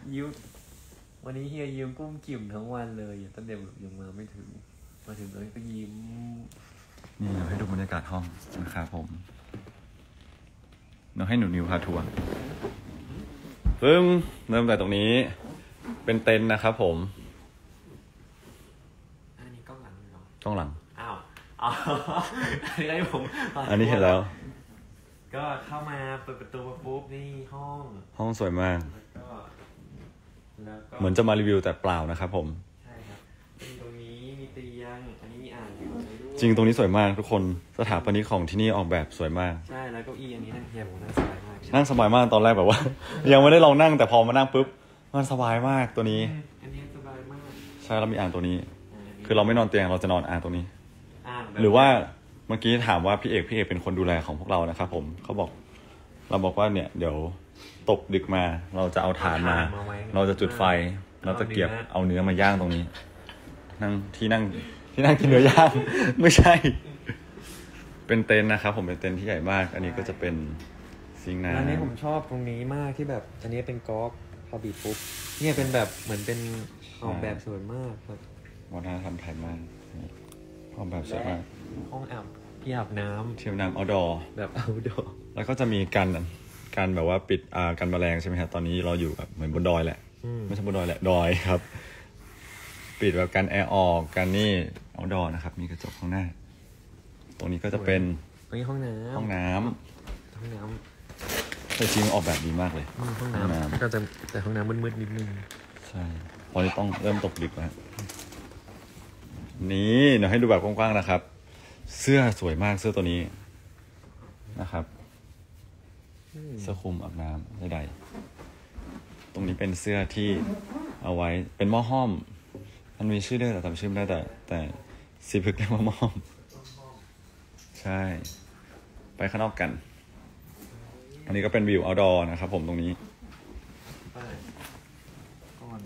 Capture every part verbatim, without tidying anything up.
ยิ้มวันนี้เฮียยิ้มกุ้มกิ่มทั้งวันเลยตั้งแต่ยังมาไม่ถึงมาถึงแล้วก็ยิ้มนี่เราให้ดูบรรยากาศห้องนะครับผมเราให้หนูนิวพาทัวร์ซึ่งเริ่มแต่ตรงนี้เป็นเต็นท์นะครับผมอันนี้กล้องหลังเหรอกล้องหลังอ้าวอ๋ออันนี้ให้ผมอันนี้เห็นแล้วก็เข้ามาเปิดประตูมาปุ๊บนี่ห้องห้องสวยมากแล้วก็เหมือนจะมารีวิวแต่เปล่านะครับผมใช่ครับมีตรงนี้มีเตียงอันนี้มีอ่างอยู่ด้วยจริงตรงนี้สวยมากทุกคนสถาปนิกของที่นี่ออกแบบสวยมากใช่แล้วเก้าอี้อันนี้นั่งเฮียผมนั่งสบายมากนั่งสบายมากตอนแรกแบบว่า ยังไม่ได้ลองนั่งแต่พอมานั่งปุ๊บมันสบายมากตัวนี้อันนี้สบายมากใช่แล้วมีอ่างตัวนี้คือเราไม่นอนเตียงเราจะนอนอ่างตัวนี้อ่างหรือว่าเมื่อกี้ถามว่าพี่เอกพี่เอกเป็นคนดูแลของพวกเรานะครับผมเขาบอกเราบอกว่าเนี่ยเดี๋ยวตกดึกมาเราจะเอาถ่านมาเราจะจุดไฟเราจะเก็บเอาเนื้อมาย่างตรงนี้นั่งที่นั่งที่นั่งกินเนื้อย่าง ไม่ใช่เป็นเต็นท์นะครับผมเป็นเต็นท์ที่ใหญ่มากอันนี้ก็จะเป็นซิงค์น้ำอันนี้ผมชอบตรงนี้มากที่แบบอันนี้เป็นก๊อกพอบีบปุ๊บเนี่ยเป็นแบบเหมือนเป็นออกแบบสวยมากครับวัฒนธรรมไทยมากออกแบบสวยมากห้องอาบที่อาบน้ำเทียมน้ำเอาดอแบบเอาดอแล้วก็จะมีการการแบบว่าปิดอ่ากันแมลงใช่ไหมครับตอนนี้เราอยู่แบบเหมือนบนดอยแหละไม่ใช่บนดอยแหละดอยครับปิดแบบกันแอร์ออกกันนี่เอาดอนะครับมีกระจกข้างหน้าตรงนี้ก็จะเป็นตรงนี้ห้องน้ำห้องน้ำห้องน้ำแต่จริงออกแบบดีมากเลยห้องน้ำก็จะแต่ห้องน้ำมืดๆนิดนึงใช่พอที่ต้องเริ่มตกดึกแล้วนี่เดี๋ยวให้ดูแบบกว้างๆนะครับเสื้อสวยมากเสื้อตัวนี้นะครับเสื้อคลุมอาบน้ำใดๆตรงนี้เป็นเสื้อที่เอาไว้เป็นหม้อห้อมมันมีชื่อด้วยแต่จำชื่อไม่ได้แต่แต่สีพึกเรียกว่าหม้อห้อมใช่ไปข้างนอกกันอันนี้ก็เป็นวิวเอาท์ดอร์นะครับผมตรงนี้ก่อน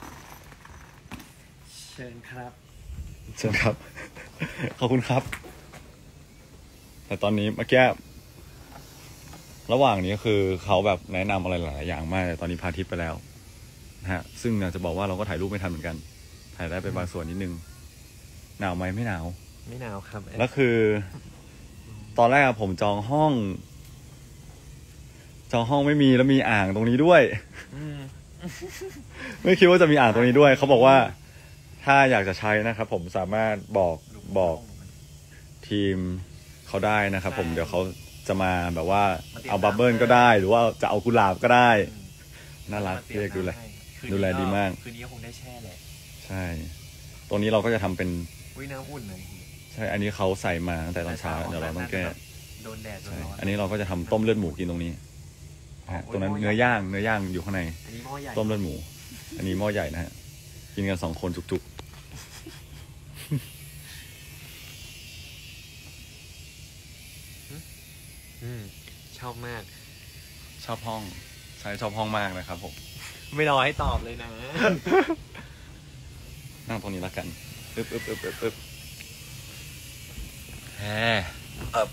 เชิญครับเชิญครับ ขอบคุณครับแต่ตอนนี้เมื่อกี้ระหว่างนี้คือเขาแบบแนะนำอะไรหลายอย่างมากแต่ตอนนี้พาทิพย์ไปแล้วนะฮะซึ่งเนี่ยจะบอกว่าเราก็ถ่ายรูปไม่ทันเหมือนกันถ่ายได้ไปบางส่วนนิดนึงหนาวไหมไม่หนาวไม่หนาวครับแล้วคือตอนแรกผมจองห้องจองห้องไม่มีแล้วมีอ่างตรงนี้ด้วยไม่คิดว่าจะมีอ่างตรงนี้ด้วยเขาบอกว่าถ้าอยากจะใช้นะครับผมสามารถบอกบอกทีมเขาได้นะครับผมเดี๋ยวเขาจะมาแบบว่าเอาบับเบิ้ลก็ได้หรือว่าจะเอากุหลาบก็ได้น่ารักเรียกดูแลดูแลดีมากคืนนี้คงได้แช่แหละใช่ตรงนี้เราก็จะทำเป็นวิน้ำอุ่นเลยใช่อันนี้เขาใส่มาตั้งแต่ตอนเช้าเดี๋ยวเราต้องแก้โดนแดดร้อนอันนี้เราก็จะทำต้มเลือดหมูกินตรงนี้ตรงนั้นเนื้อย่างเนื้อย่างอยู่ข้างในต้มเลือดหมูอันนี้หม้อใหญ่นะฮะกินกันสองคนจุกๆชอบมากชอบห้องใช่ชอบห้องมากนะครับผมไม่รอให้ตอบเลยนะนั่งตรงนี้แล้วกันปึ๊บปึ๊บปึ๊บปึ๊บปึ๊บแฮเอบ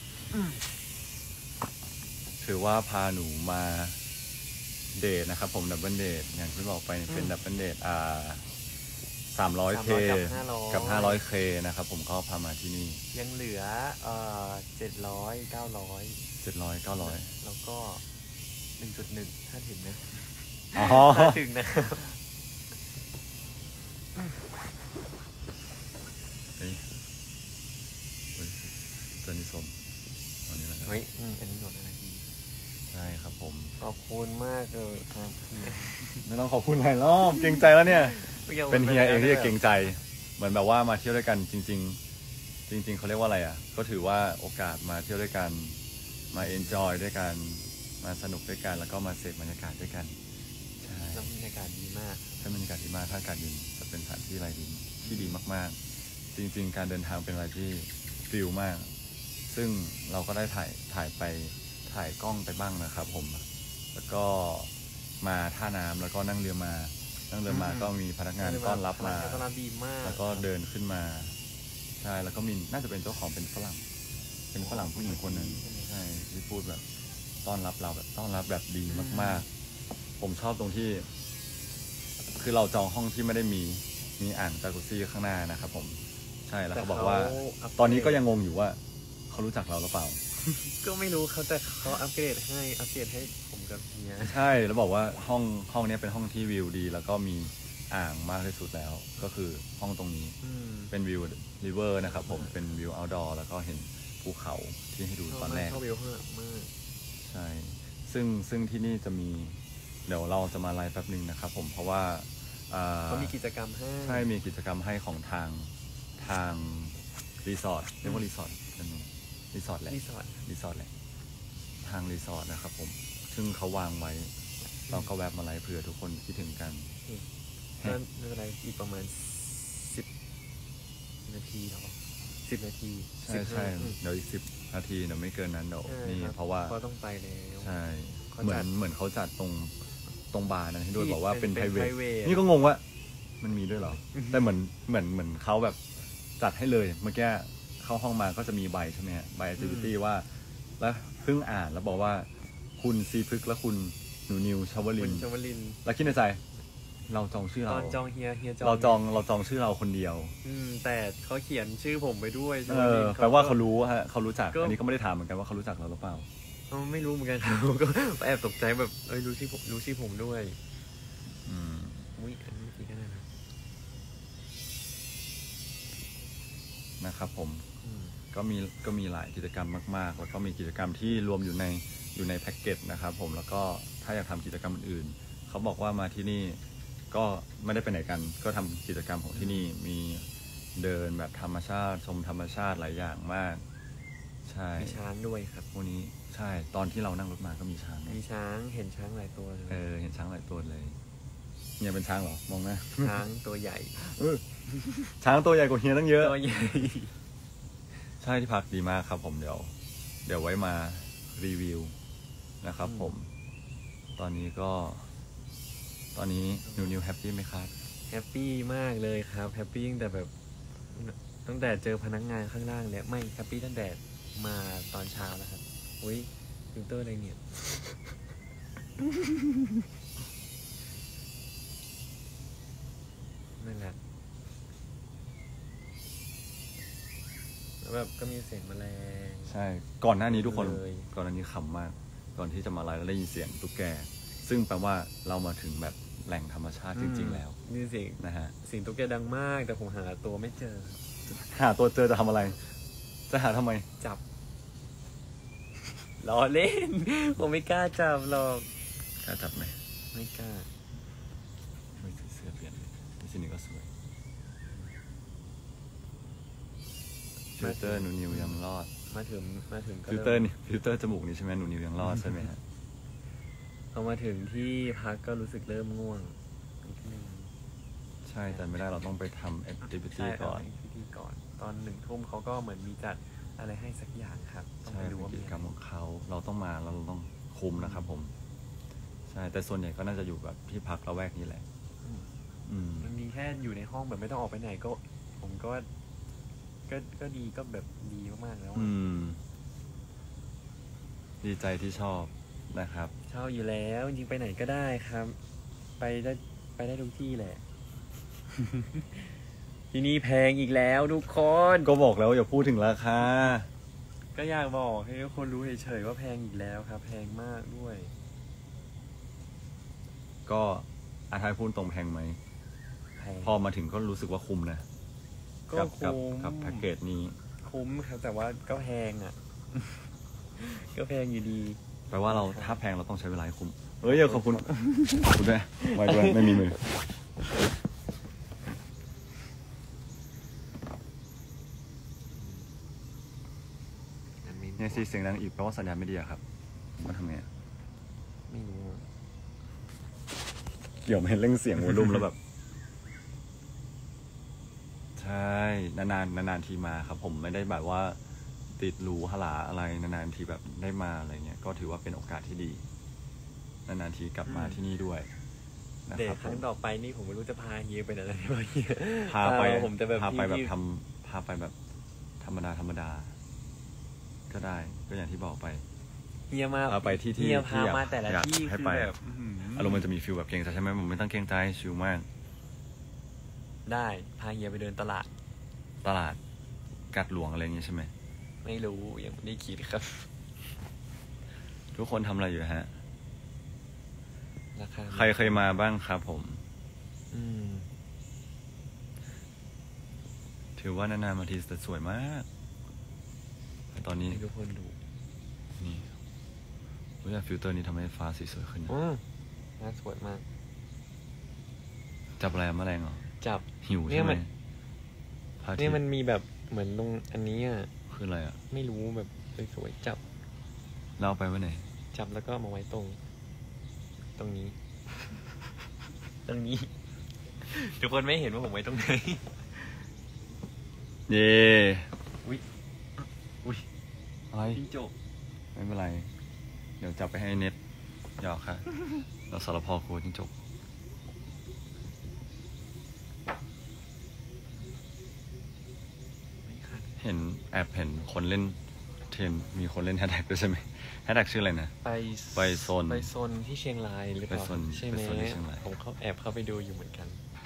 ถือว่าพาหนูมาเดทนะครับผมดับเบิลเดทอย่างที่บอกไปเป็นดับเบิลเดทอ่าสามร้อยเคกับห้าร้อยเคนะครับผมก็พามาที่นี่ยังเหลือเอ่อเจ็ดร้อยเก้าร้อยเจ็ดร้อยเก้าร้อยแล้วก็หนึ่งจุดหนึ่งถ้าถึงนะอ๋อถ้าถึงนะเฮ้ยตัวนี้สมอันนี้นะครับเฮ้ยอันนี้หมดอะไรดีใช่ครับผมขอบคุณมากเลยครับไม่ต้องขอบคุณหลายรอบเกรงใจแล้วเนี่ยเป็นเฮียเองที่จะเกรงใจเหมือนแบบว่ามาเที่ยวด้วยกันจริงๆจริงๆเขาเรียกว่าอะไรอ่ะก็ถือว่าโอกาสมาเที่ยวด้วยกันมาเอนจอยด้วยกันมาสนุกด้วยกันแล้วก็มาเสพบรรยากาศด้วยกันใช่บรรยากาศดีมากถ้าบรรยากาศดีมากถ้าอากาศเย็นจะเป็นสถานที่อะไรดีที่ดีมากๆจริงๆการเดินทางเป็นอะไรที่ฟิลมากซึ่งเราก็ได้ถ่ายถ่ายไปถ่ายกล้องไปบ้างนะครับผมแล้วก็มาท่าน้ำแล้วก็นั่งเรือมานั่งเรือมาก็มีพนักงานต้อนรับมาแล้วก็เดินขึ้นมาใช่แล้วก็มีน่าจะเป็นเจ้าของเป็นฝรั่งเป็นฝรั่งผู้หญิงคนหนึ่งใช่ที่พูดแบบต้อนรับเราแบบต้อนรับแบบดีมากๆผมชอบตรงที่คือเราจองห้องที่ไม่ได้มีมีอ่างจากุซี่ข้างหน้านะครับผมใช่แล้วเขาบอกว่าตอนนี้ก็ยังงงอยู่ว่าเขารู้จักเราหรือเปล่าก็ไม่รู้เขาแต่เขาอัปเกรดให้อัปเกรดให้ผมกับเฮียใช่แล้วบอกว่าห้องห้องนี้เป็นห้องที่วิวดี แล้วก็มีอ่างมากที่สุดแล้วก็คือห้องตรงนี้อืมเป็นวิวริเวอร์นะครับผมเป็นวิวเอาท์ดอร์แล้วก็เห็นภูเขาที่ให้ดูตอนแรกชอบวิวมากมากใช่ซึ่งซึ่งที่นี่จะมีเดี๋ยวเราจะมาไลฟ์แป๊บนึงนะครับผมเพราะว่าอ่าเขามีกิจกรรมให้ใช่มีกิจกรรมให้ของทางทางรีสอร์ทเรียกว่ารีสอร์ทเป็นรีสอร์ทแหละรีสอร์ทรีสอร์ทแหละทางรีสอร์ทนะครับผมซึ่งเขาวางไว้เราก็แวะมาไลฟ์เผื่อทุกคนคิดถึงกันนั่นไม่เป็นไรอีกประมาณสิบนาทีหรอสิบนาทีใช่ใช่เดี๋ยวอีกสิบนาทีเดี๋ยวไม่เกินนั้นเดี๋ยวนี่เพราะว่าก็ต้องไปแล้วใช่เขาเหมือจันดเหมือนเขาจัดตรงตรงบาร์นั้นให้ด้วยที่บอกว่าเป็นเป็น private private นี่ก็งงว่ามันมีด้วยเหรอ แต่เหมือนเหมือนเหมือนเขาแบบจัดให้เลยเมื่อกี้เข้าห้องมาก็จะมีใบใช่ไหมฮะใบ activity ว่า แล้วเพิ่งอ่านแล้วบอกว่าคุณซีพึกษ์และคุณหนูนิวชาวคุลิณนชวลินแล้วคิดในใจ เราจองชื่อตเราอนจองเฮียเฮียจองเราจองเราจองชื่อเราคนเดียวอืมแต่เขาเขียนชื่อผมไปด้วยชเอวลิอน แปลว่าเขารู้ฮะเขารู้จักอันนี้ก็ไม่ได้ถามเหมือนกันว่าเขารู้จักเราหรือเปล่าเขาไม่รู้เหมือนกัน ผมก็แอบตกใจแบบเอ้ยรู้ชื่อผมรู้ชื่อผมด้วยอืมอุ้ยอันนี้อีกก็ได้นะนะครับผมอืมก็มีก็มีหลายกิจกรรมมากๆ แล้วก็มีกิจกรรมที่รวมอยู่ในอยู่ในแพ็กเกจนะครับผมแล้วก็ถ้าอยากทำกิจกรรมอื่นๆเขาบอกว่ามาที่นี่ก็ไม่ได้ไปไหนกัน ก็ทำกิจกรรมของที่นี่มีเดินแบบธรรมชาติชมธรรมชาติหลายอย่างมาก ใช่มีช้างด้วยครับวันนี้ใช่ตอนที่เรานั่งรถมาก็มีช้างมีช้างเห็นช้างหลายตัวเลยเออเห็นช้างหลายตัวเลยเนี่ยเป็นช้างเหรอมองหน้าช้างตัวใหญ่เออช้างตัวใหญ่กว่าเฮียตั้งเยอะตัวใหญ่ใช่ที่พักดีมากครับผมเดี๋ยว เดี๋ยวไว้มารีวิวนะครับผม ตอนนี้ก็ ตอนนี้นิวนิวแฮปปี้ไหมครับแฮปปี้มากเลยครับแฮปปี้ตั้งแต่แบบตั้งแต่เจอพนักงานข้างล่างแล้วไม่แฮปปี้ตั้งแต่มาตอนเช้าแล้วครับอุ้ยฟิลเตอร์อะไรเนี่ย นั่นแหละแล้วแบบก็มีเสียงแมลงใช่ ก่อนหน้านี้ทุกคนเลยก่อนหน้านี้ขำมาก ก่อนที่จะมาไลฟ์แล้วได้ยินเสียงตุ๊กแก ซึ่งแปลว่าเรามาถึงแบบแหล่งธรรมชาติจริง ๆ แล้วนี่เสียงนะฮะเสียงตุ๊กแกดังมาก แต่ผมหาตัวไม่เจอครับหาตัวเจอจะทำอะไร จะหาทำไมจับ ล้อเล่น ผมไม่กล้าจับหรอกกล้าจับไหมไม่กล้าไม่ใส่เสื้อเปลี่ยนนี่สินี่ก็สวยฟิลเตอร์หนูนิวยังรอดมาถึงมาถึงก็ฟิลเตอร์นี่ฟิลเตอร์จมูกนี่ใช่ไหมหนูนิวยังรอดใช่ไหมฮะพอมาถึงที่พักก็รู้สึกเริ่มง่วงนิดนึงใช่แต่ไม่ได้เราต้องไปทำแอคทิวิใช่ตี้ก่อนพิธีก่อน ตอนหนึ่งทุ่มเขาก็เหมือนมีจัดอะไรให้สักอย่างครับ ต้องใช่ไปดูเป็นว่ากิมีจกรรมของเขาเราต้องมาแล้วเราต้องคุมนะครับผม ใช่แต่ส่วนใหญ่ก็น่าจะอยู่แบบที่พักละแวกนี้แหละอืมอืมมันมีแค่อยู่ในห้องแบบไม่ต้องออกไปไหนก็ ผมก็ว่าก็ก็ดีก็แบบดีมากๆแล้วอะอืม ดีใจที่ชอบนะครับชอบอยู่แล้วจริงๆไปไหนก็ได้ครับ ไปได้ไปได้ทุกที่แหละ ที่นี่แพงอีกแล้วทุกคนก็บอกแล้วอย่าพูดถึงราคาก็อยากบอกให้ทุกคนรู้เฉยๆว่าแพงอีกแล้วครับ แพงมากด้วยก็อาทายพูดตรงแพงไหมแพงพอมาถึงก็รู้สึกว่าคุ้มนะก็กักับคุ้มกับแพ็กเกจนี้คุ้มครับ แต่ว่าก็แพงอ่ะ ก็แพงอยู่ดีแปลว่าเราถ้าแพงเราต้องใช้เวลาให้คุ้มเอ้ยขอบคุณ ขอบคุณด้วยไว้ด้วยไม่มีมือ เนี่ยสิเสียงดังอีกแปลว่าสัญญาณไม่ดีอะครับมันทำไงอะไม่รู้อะเดี๋ยวไม่เร่งเสียงวอลลุ่มแล้วแบบ ใช่นานๆนานๆทีมาครับ ผมไม่ได้แบบว่า ติดหรูหราอะไรนานๆทีแบบได้มาอะไรเงี้ยก็ถือว่าเป็นโอกาสที่ดีนานๆทีกลับมาที่นี่ด้วยนะเด็คกรับครั้งต่อไปนี่ผมไม่รู้จะพาเฮียไปไหนเลยเฮียพาไปผมจะแบบพาไปแบบที่ทำพาไปแบบธรรมดาธรรมดา ก็ได้ก็อย่างที่บอกไปเฮียมาพาไปที่ที่เฮียที่พาอยากมาแต่ละอยากที่ให้คือไปแบบอื้อหืออารมณ์มันจะมีฟิลแบบเกรงใจใช่ไหมผมไม่ต้องเกรงใจชิลมากได้พาเฮียไปเดินตลาดตลาดกัดหลวงอะไรอย่างงี้ใช่ไหมไม่รู้ยังไม่ได้คิดครับทุกคนทำอะไรอยู่ฮะราคาใครเคยมาบ้างครับผมอืมถือว่านานๆมาทีแต่สวยมากตอนนี้ให้ทุกคนดูนี่ว่าฟิลเตอร์นี้ทำให้ฟ้าสีสวยขึ้นอืมน่าสวยมากจับอะไรแมลงเหรอจับหิวเนี่ใช่ยไหมัมนพระอาทิเนี่ตยย์มันมีแบบเหมือนตรงอันนี้อ่ะคืออะไรอ่ะไม่รู้แบบสวยๆจับเล่าไปไว้ไหนจับแล้วก็เอามาไว้ตรง ตรงนี้ ตรงนี้ ทุกคนไม่เห็นว่าผมไว้ตรงไหนเย่อุ๊ยอุ๊ยอะไรจิ้งจกไม่เป็นไร เดี๋ยวจับไปให้เน็ตหยอกค่ะ เราสารพอครูจิ้งจกไม่คันเห็นแอบเห็นคนเล่นเทรนมีคนเล่นแฮชแท็กด้วยใช่ไหมแฮชแท็กชื่ออะไรนะไปไปโซนไปโซนที่เชียงรายหรือเปล่าไปโซนใช่ไหมไปโซนที่เชียงรายผมเขาแอบเข้าไปดูอยู่เหมือนกัน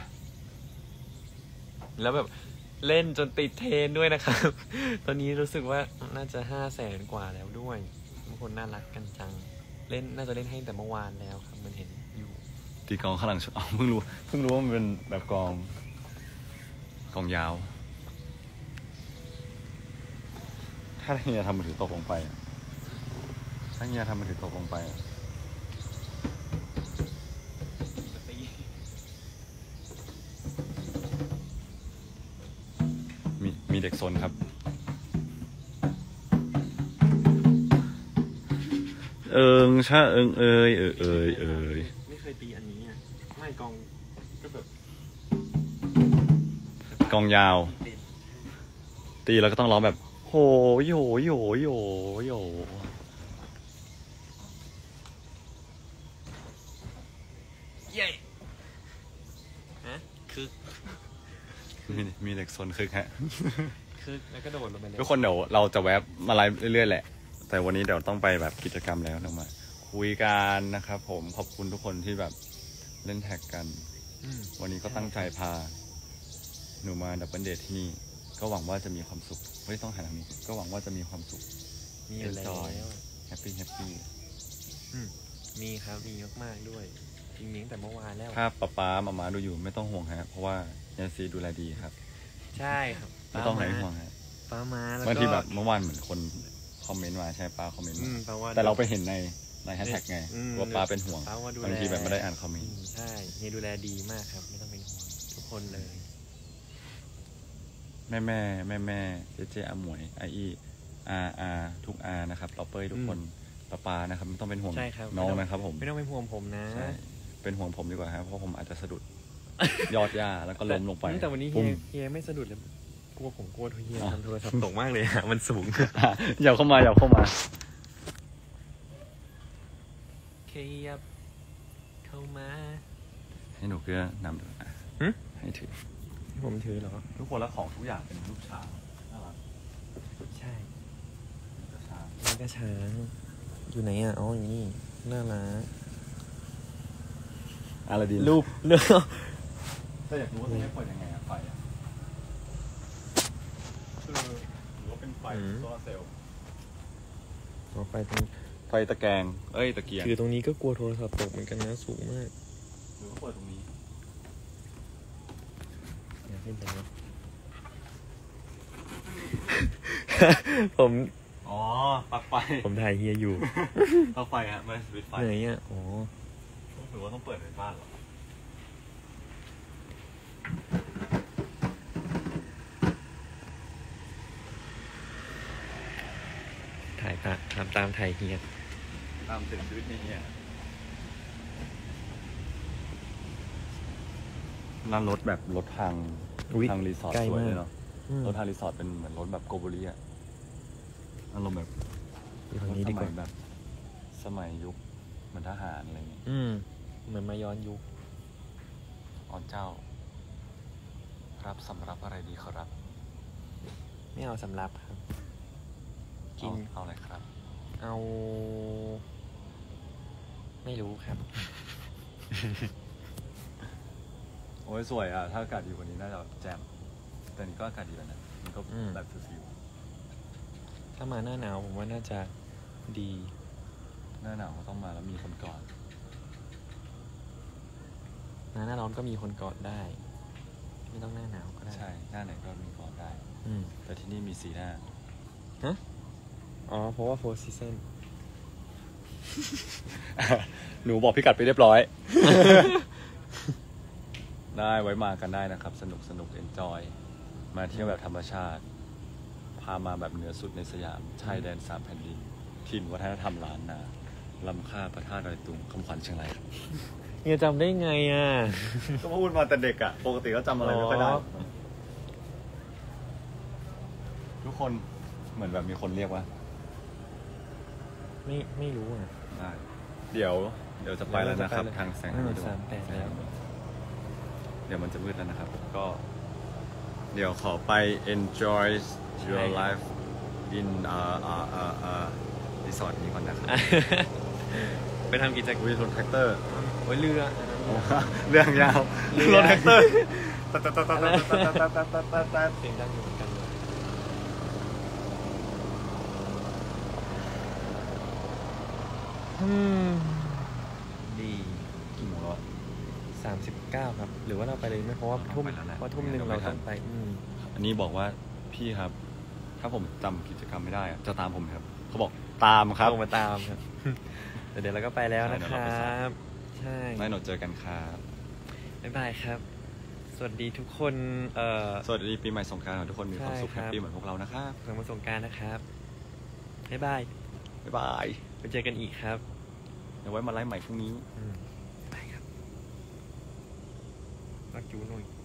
แล้วแบบเล่นจนติดเทรนด้วยนะครับ ตอนนี้รู้สึกว่าน่าจะห้าแสนกว่าแล้วด้วยทุกคนน่ารักกันจัง เล่นน่าจะเล่นให้แต่เมื่อวานแล้วครับ มันเห็นอยู่ตีกลองข้างหลังชุดอ๋อเพิ่งรู้เพิ่งรู้ว่ามันเป็นแบบกลองกลองยาว ถ้าเฮียทำมือถือตกลงไปอะถ้าเฮียทำมือถือตกลงไปอะมีมีเด็กซนครับ เอิงชะเอิงเอยเอยเอยเอยไม่เคยตีอันนี้อ่ะไม่กองก็แบบกลองยาว ตีแล้วก็ต้องร้องแบบ โหยโหยโหยโหยโหเย้ฮะคือมีมีเด็กซนคึกฮะคือแล้วก็โดดลงไปเลยทุกคนเดี๋ยวเราจะแวบมาไลฟ์เรื่อยๆแหละ แต่วันนี้เดี๋ยวต้องไปแบบกิจกรรมแล้วเรามา คุยกันนะครับผมขอบคุณทุกคนที่แบบเล่นแท็กกันอืมวันนี้ก็ตั้งใจพา หนูมาดับเบิลเดทที่นี่ ก็หวังว่าจะมีความสุขไม่ต้องหาทางนี้ ก็หวังว่าจะมีความสุขมีอยู่แล้ว Enjoy แฮปปี้แฮปปี้อืมมีครับมีมากๆด้วยจริงๆตั้งแต่เมื่อวานแล้วถ้าป๊าป๊ามามาดูอยู่ไม่ต้องห่วงฮะเพราะว่ายายซีดูแลดีครับใช่ครับไม่ต้องไหนห่วงฮะป้ามาแล้วก็บางทีแบบเมื่อวานเหมือนคนคอมเมนต์มาใช่ป้าคอมเมนต์อืมามป้าว่าแต่เราไปเห็นในในแฮชแท็กไงอืมว่าป้าเป็นห่วงป้าว่าดูแลบางทีแบบไม่ได้อ่านคอมเมนอืต์มใช่เฮียดูแลดีมากครับไม่ต้องเป็นห่วงทุกคนเลยแม่แม่แม่แม่เจเจอาหมวยไออีอาอาทุกอานะครับต่อเปยทุกคนป้าป้านะครับไม่ต้องเป็นห่วงใช่ครับน้องไม่ต้นะครับผมไม่ต้องเป็นห่วงผมนะใช่เป็นห่วงผมดีกว่าครับเพราะผมอาจจะสะดุด ยอดหญ้าแล้วก็ล้มลงไปแต่วันนี้เฮีปุ้ยมเฮียไม่สะดุดเลยกลัวผมกลัวเฮียอ่ะทำโทรศัพท์ตกมากเลยอะมันสูงอย่าเข้ามาอย่าเข้ามาขยับเข้ามาให้หนูเกลือนำดูอ่ะหึให้ถือผมถือเหรอทุกคนแล้วของทุกอย่างเป็นรูปช้างน่ารักใช่ช้างนี่ก็ช้างอยู่ไหนอ่ะอ๋ออยู่นี่น่ารักอะไรดีรูปเรื่องถ้าอยากรู้ว่าต้องให้เปิดยังไงอะไฟอะคือหรือว่าเป็นไฟโซลาร์เซลล์ต่อไปตรงไฟตะแกรงเอ้ยตะเกียงคือตรงนี้ก็กลัวโทรศัพท์ตกเหมือนกันนะสูงมากหรือว่าเปิดตรงนี้อยากให้เป็นนะ ผมอ๋อปลั๊กไฟผมถ่ายเฮียอยู่ปลั๊กไฟฮะไม่สวิตช์ไฟไหนอ่ะอ๋อหรือว่าต้องเปิดในบ้านเหรอถ่ายตามตามตามถ่ายเฮียตามเสียงชีวิตนี่เนี่ยนั่นรถแบบรถทางอุ๊ยทางรีสอร์ทใกล้สวยมากเลยเนาะอืมรถทางรีสอร์ทเป็นเหมือนรถแบบโกโบลีอะอารมณ์แบบอยู่ตรงนี้ดีกว่าสมัยแบบ สมัยยุคเหมือนทหารอะไรเงี้ยอืมเหมือนมาย้อนยุคอ๋อเจ้า รับสำรับอะไรดีครับไม่เอาสำรับครับ กินเอาเอาอะไรครับเอา ไม่รู้ครับโออ้ยสวยอ่ะถ้าอากาศดีกว่านี้น่าจะแจ่มแต่นี่ก็อากาศดีแล้วนะมันก็แบบฟิวถ้ามาหน้าหนาวผมว่าน่าจะดีๆหน้าหนาวก็ต้องมาแล้วมีคนกอดหน้าหน้าร้อนก็มีคนกอดได้ ไม่ต้องหน้าหนาวก็ได้ใช่หน้าไหนก็มีกอดได้อืมแต่ที่นี่มีสีหน้าฮะอ๋อเพราะว่าโฟร์ซีซันหนูบอกพี่กัดไปเรียบร้อย ได้ไว้มากันได้นะครับ สนุกสนุกเอนจอยมาเที่ยวแบบธรรมชาติ พามาแบบเหนือสุดในสยามชายแดนสามแผ่นดิน ถิ่นวัฒนธรรมล้านนาลำค่าพระธาตุดอยตุงคำขวัญเชียงรายเฮียจำได้ไงอ่ะก็พูดมาแต่เด็กอ่ะ ปกติก็จำอะไรไม่ค่อยได้อ๋อทุกคนเหมือนแบบมีคนเรียกว่าไม่ไม่รู้อ่ะได้เดี๋ยว เดี๋ยวจะไปแล้วนะครับ ทางแสงอืมดวสามแปดแล้วเดี๋ยวมันจะมืดแล้วนะครับ ก็ เดี๋ยวขอไป enjoy your life in อ่าอ่าอ่าอ่ารีสอร์ทนี้ก่อนนะครับไปทำกิจกรรมวิรถแท็กเตอร์โอ้ยเรือเรื่องยาวเรือรถแท็กเตอร์ตัดตัดตัดตัดตัดตัดตัดตัดตัดตัดเสียงดังอยู่เหมือนกันเลยอืมดีกี่โมงแล้วอะสามสิบเก้าครับ หรือว่าเราไปเลยไหมเพราะว่าทุ่มไปแล้วแหละเพราะทุ่มหนึ่งเดี๋ยวเราไม่ทัต้นองไป อืมอันนี้บอกว่าพี่ครับ ถ้าผมจำกิจกรรมไม่ได้อะจะตามผมไหมครับเขาบอกตามครับลงมาตามครับ แต่เดี๋ยวเราก็ไปแล้วนะใช่คเดี๋ยวเรารัไปสายบ ใช่ไม่หนดเจอกันครับบ๊ายบายครับ สวัสดีทุกคน เอ่อสวัสดีปีใหม่สงกรานต์ขอให้ทุกคนมีความสุขใช่แฮครับปปี้เหมือนพวกเรานะครับสงกรานต์สงกรานต์นะครับ บ๊ายบายบ๊ายบายไปเจอกันอีกครับเดี๋ยวไว้มาไลฟ์ใหม่พรุ่งนี้อืมไปครับรักจูหน่อย